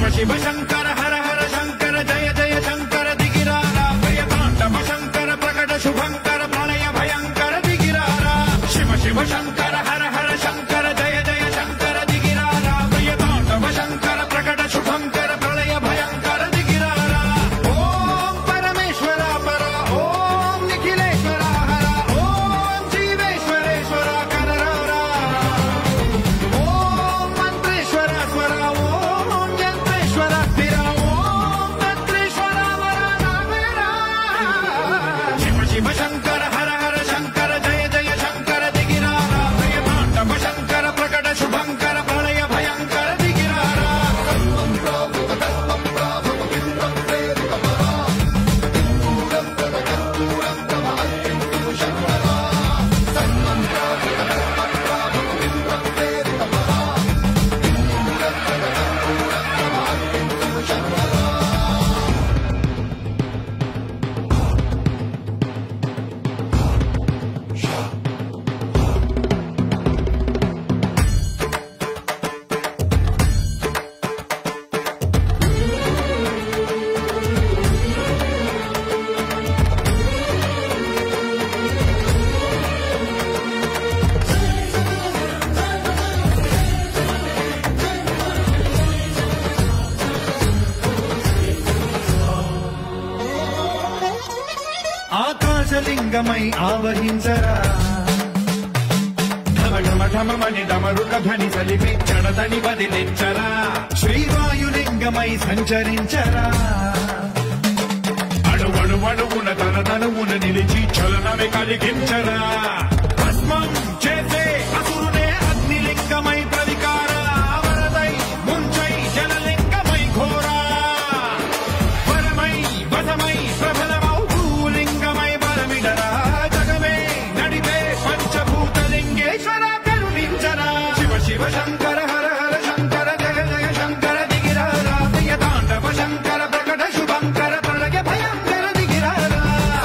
शिव शिव शंकर हर हर शंकर जय जय शंकर दिगिरारा प्रियतांडव शंकर प्रकट शुभंकर प्रलय भयंकर दिगिरारा शिव शिव शंकर हर हर शंकर जय जय शंकर दिगिरारा प्रियतांडव शंकर प्रकट शुभंकर प्रलय भयंकर दिगिरारा ओम परमेश्वरा परा ओम निखिलेश्वरा हरा ओम जीवेश्वरेश्वरा कररारा ओम मंत्रेश्वरा स्वरा ओम यंत्रेश्वरा स्थिरा ओम तंत्रेश्वरा वरा नावेरा शिव शिव शंकर हर हर शंकर जय जय शंकर दिगिरारा प्रियतांडव शंकर प्रकट शुभंकर प्रलय भयंकर दिगिरारा ఆకాశలింగమై ఆవహించరా ఢమ ఢమ ఢమమని డమరుక ధ్వని సలిపి చడదని వదిలించరా శ్రీవాయులింగమై సంచరించరా అడుగడుగడుగున తన తనువున నిలిచి చలనమే కలిగించరా భస్మం చేసే అసురునే అగ్నిలింగమై ప్రవికార వరదై ముంచై జలలింగమై ఘోరా వరమై వసమై ప్రబలమౌ భూలింగమై బలమిడరా జగమే నడిపే పంచభూతలింగేశ్వర కరుణించరా శివ శివ శంకర హర హర శంకర జయ జయ శంకర దిగిరారా ప్రియతాండవ శంకర ప్రకట శుభంకర ప్రళయ భయంకర దిగిరారా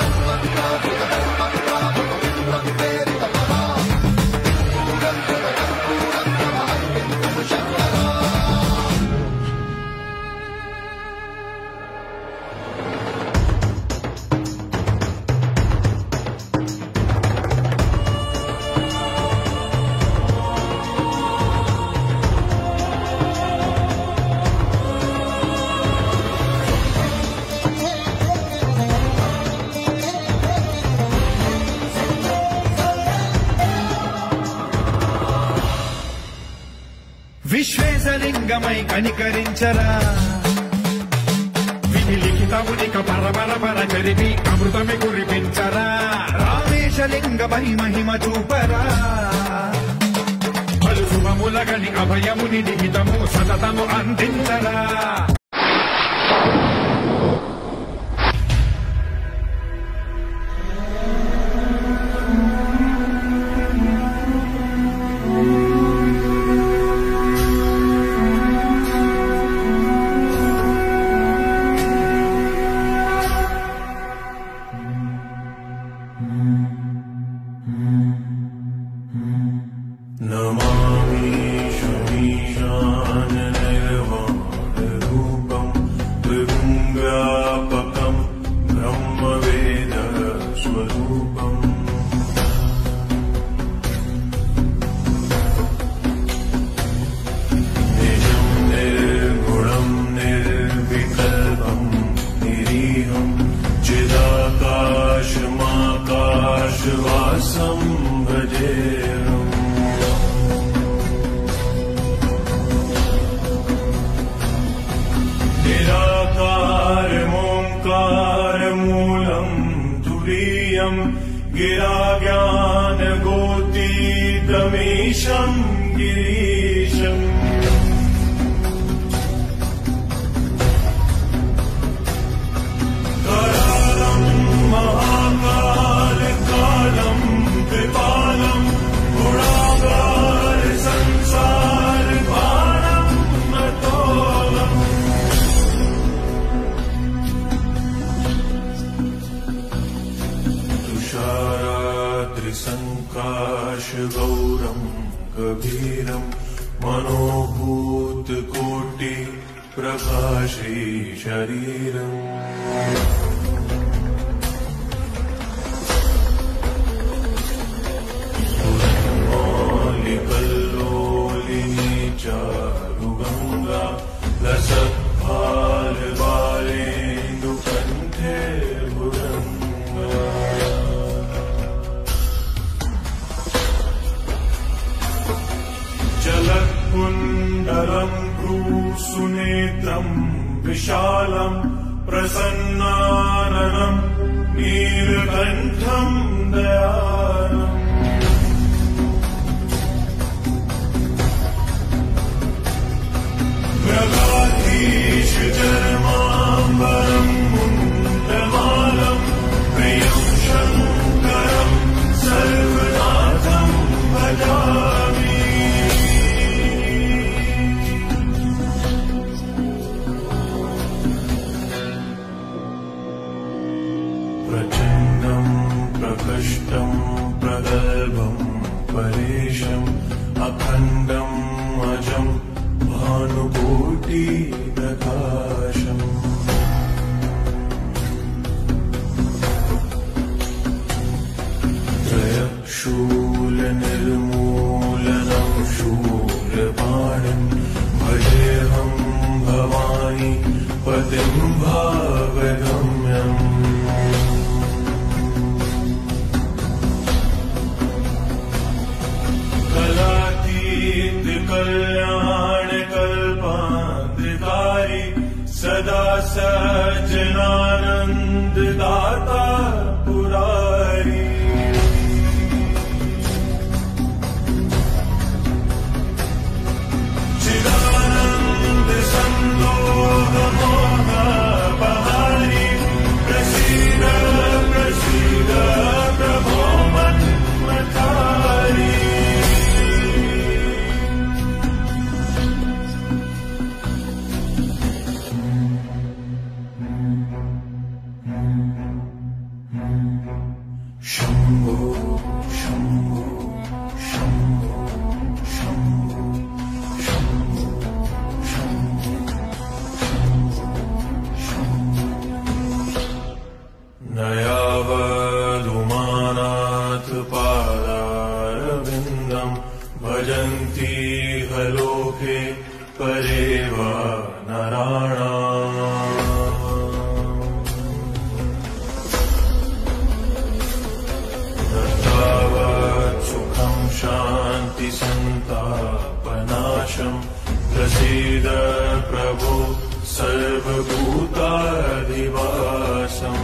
విశ్వేశలింగమై కనికరించరా విధి లిఖితమునిక పరమర పర చరిపి అమృతమి కురిపించరా రామేశలింగమై మహిమ చూపరా పలు శుభములగని అభయముని లిఖితము సతతము అందించరా नमामि शमीशाननिर्वाणरूपं त्रिगुं व्यापकं ब्रह्मवेदस्वरूपम् निजं निर्गुणं निर्विकल्पं निरीहं चिदाकाशमाकाशवासं भजेऽहम् निराकारमोङ्कारमूलं तुरीयं गिराज्ञानगोतीतमीशं गिरीशम् करालं महाकालकालं कृपालं गुणागार संसार पारं मतोलम् तुषाराद्रिसङ्काशगौरं कबीरं मनोभूतकोटि प्रकाशे शरीरम् कल्लोलिनी चारुगङ्गा लसत्फालबालेन्दुकण्ठे भुजङ्गा जलत्कुण्डलम् भ्रूसुनेत्रम् विशालम् प्रसन्नाननम् नीलकण्ठम् दयालम् प्रगाधीश चर्माम्बरम् मुण्डमालम् प्रियम् शङ्करम् सर्वनाथम् भजामि प्रचण्डम् प्रकष्टम् प्रगल्भम् परेशम् अखण्डम् अजम् भानुकोटि प्रकाशम् त्रयशूलनिर्मूलनम् शूलपाणिम् भजेऽहम् भवानि पतिम् भावगम्यम् कल्याणकल्पान्तिकारी सदा सज्जनानन्ददाता पुरारी चिदानन्द सन्दोहमोहपहारी प्रसीद प्रसीद प्रभो मन्मथारी शम्भो शम्भो शम्भो शम्भो शम्भो शम्भो न यावदुमानाथ पादारविन्दम् भजन्ति हलोके परेव नराणाम् सुखम् शान्ति सन्तापनाशम् प्रसीद प्रभो सर्वभूताधिवासम्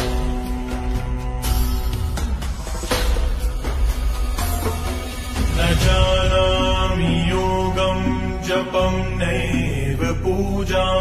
न जानामि योगम् जपम् नैव पूजाम्